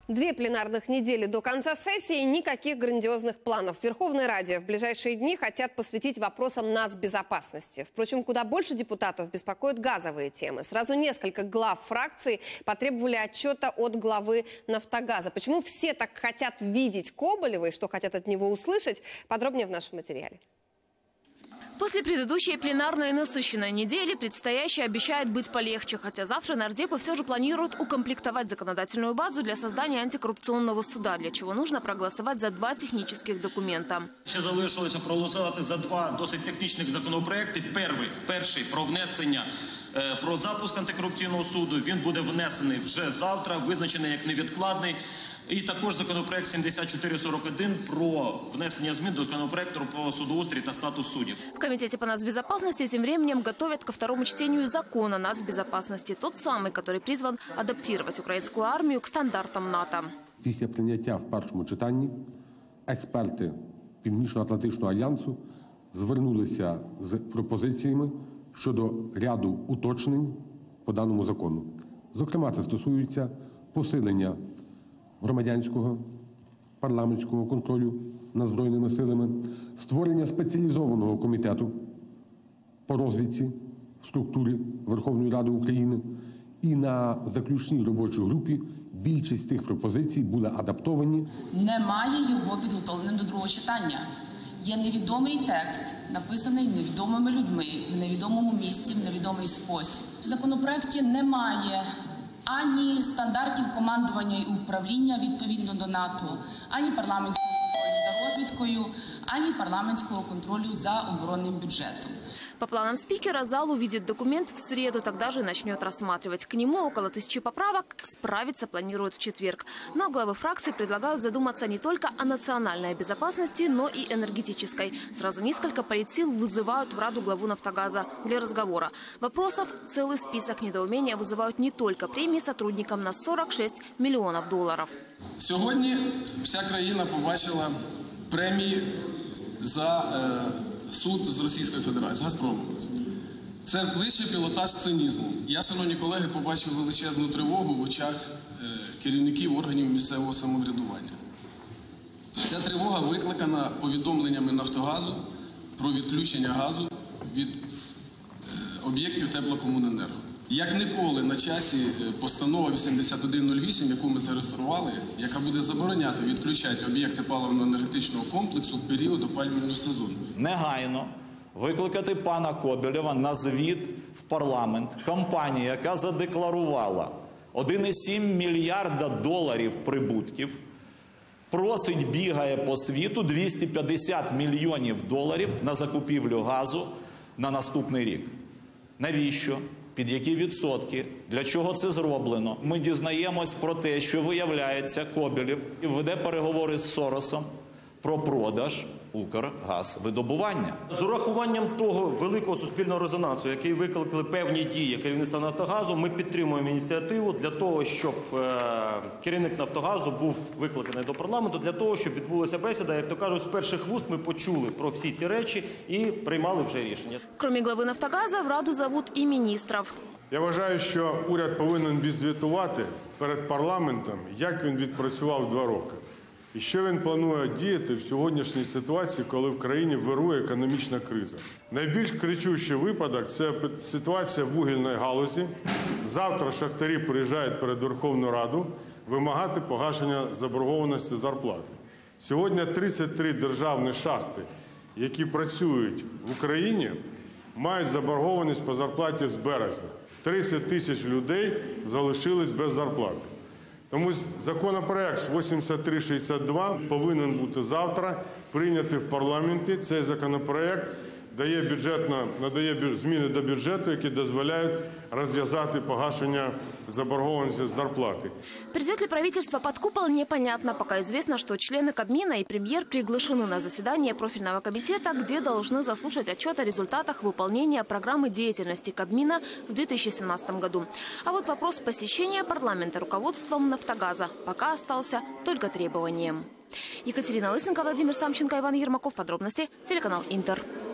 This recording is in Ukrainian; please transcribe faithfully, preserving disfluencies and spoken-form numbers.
Две пленарных недели до конца сессии, никаких грандиозных планов. Верховной Раде в ближайшие дни хотят посвятить вопросам нацбезопасности. Впрочем, куда больше депутатов беспокоят газовые темы. Сразу несколько глав фракций потребовали отчета от главы «Нафтогаза». Почему все так хотят видеть Коболева и что хотят от него услышать, подробнее в нашем материале. После предыдущей пленарной насыщенной недели предстоящая обещает быть полегче. Хотя завтра нардепы все же планируют укомплектовать законодательную базу для создания антикоррупционного суда, для чего нужно проголосовать за два технических документа. Ще залишилося проголосувати за два досить технічних законопроекти. Перший, перший про внесення, про запуск антикорупційного суду. Він буде внесений вже завтра, визначений як невідкладний. І також законопроект сімдесят чотири сорок один про внесення змін до законопроекту про судоустрій та статус суддів. В Комитете по нацбезопасности тем временем готовят ко второму чтению закон о нацбезопасности. Тот самый, который призван адаптировать украинскую армию к стандартам НАТО. Після прийняття в першому читанні експерти Північно-Атлантичного альянсу звернулися з пропозиціями щодо ряду уточнень по даному закону. Зокрема, це стосується посилення громадянського, парламентського контролю над Збройними силами, створення спеціалізованого комітету по розвідці в структурі Верховної Ради України. І на заключній робочій групі більшість тих пропозицій були адаптовані. Немає його підготовленим до другого читання. Є невідомий текст, написаний невідомими людьми, в невідомому місці, в невідомий спосіб. В законопроекті немає ані стандартів командування і управління відповідно до НАТО, ані парламентського контролю за розвідкою, ані парламентського контролю за оборонним бюджетом. По планам спикера, зал увидит документ в среду, тогда же начнет рассматривать. К нему около тысячи поправок, справиться планируют в четверг. Но главы фракций предлагают задуматься не только о национальной безопасности, но и энергетической. Сразу несколько политсил вызывают в Раду главу «Нафтогаза» для разговора. Вопросов целый список. Недоумения вызывают не только премии сотрудникам на сорок шесть миллионов долларов. Сьогодні вся країна побачила премії за е, суд з Російської Федерації, з Газпромом. Це вищий пілотаж цинізму. Я, шановні колеги, побачив величезну тривогу в очах е, керівників органів місцевого самоврядування. Ця тривога викликана повідомленнями «Нафтогазу» про відключення газу від е, об'єктів теплокомуненерго. Як ніколи на часі постанова вісімдесят один нуль вісім, яку ми зареєстрували, яка буде забороняти відключати об'єкти паливно-енергетичного комплексу в період опалювального сезону. Негайно викликати пана Коболєва на звіт в парламент. Компанія, яка задекларувала один цілих сім мільярда доларів прибутків, просить, бігає по світу двісті п'ятдесят мільйонів доларів на закупівлю газу на наступний рік. Навіщо? Під які відсотки? Для чого це зроблено? Ми дізнаємось про те, що, виявляється, Коболєв веде переговори з Соросом про продаж Укргазвидобування. З урахуванням того великого суспільного резонансу, який викликали певні дії керівництва «Нафтогазу», ми підтримуємо ініціативу для того, щоб е керівник «Нафтогазу» був викликаний до парламенту, для того, щоб відбулася бесіда. Як то кажуть, з перших вуст ми почули про всі ці речі і приймали вже рішення. Кроме глави «Нафтогаза», в Раду зовут і міністрів. Я вважаю, що уряд повинен відзвітувати перед парламентом, як він відпрацював два роки. І що він планує діяти в сьогоднішній ситуації, коли в країні вирує економічна криза. Найбільш кричущий випадок – це ситуація в вугільній галузі. Завтра шахтарі приїжджають перед Верховну Раду вимагати погашення заборгованості зарплати. Сьогодні тридцять три державні шахти, які працюють в Україні, мають заборгованість по зарплаті з березня. тридцять тисяч людей залишились без зарплати. Тому законопроект вісімдесят три шістдесят два повинен бути завтра прийнятий в парламенті. Цей законопроект дає бюджетно, надає зміни до бюджету, які дозволяють розв'язати погашення заборгованности зарплаты. Придет ли правительство под купол, непонятно. Пока известно, что члены Кабмина и премьер приглашены на заседание профильного комитета, где должны заслушать отчет о результатах выполнения программы деятельности Кабмина в две тысячи семнадцатом году. А вот вопрос посещения парламента руководством «Нафтогаза» пока остался только требованием. Екатерина Лысенко, Владимир Самченко, Иван Ермаков. Подробности телеканал Интер.